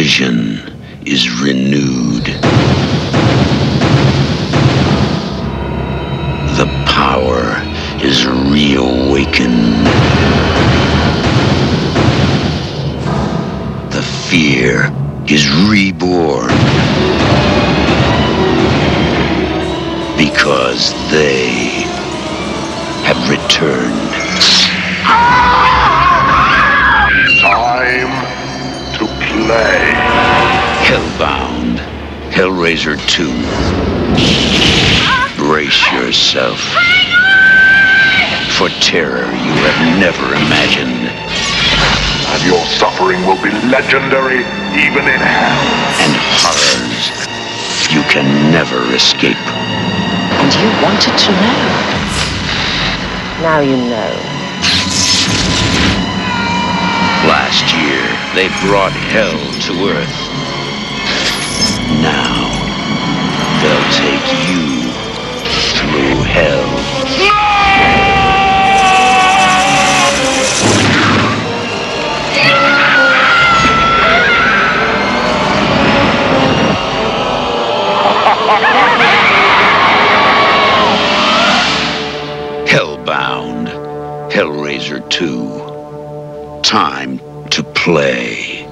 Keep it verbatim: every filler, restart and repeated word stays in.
vision is renewed. The power is reawakened. The fear is reborn. Because they have returned. Time to play. Hellbound, Hellraiser two. Brace yourself for terror you have never imagined. And your suffering will be legendary even in hell. And horrors you can never escape. And you wanted to know. Now you know. Last year, they brought hell to Earth. Now, they'll take you through hell. Hellbound, Hellraiser two. Time to play.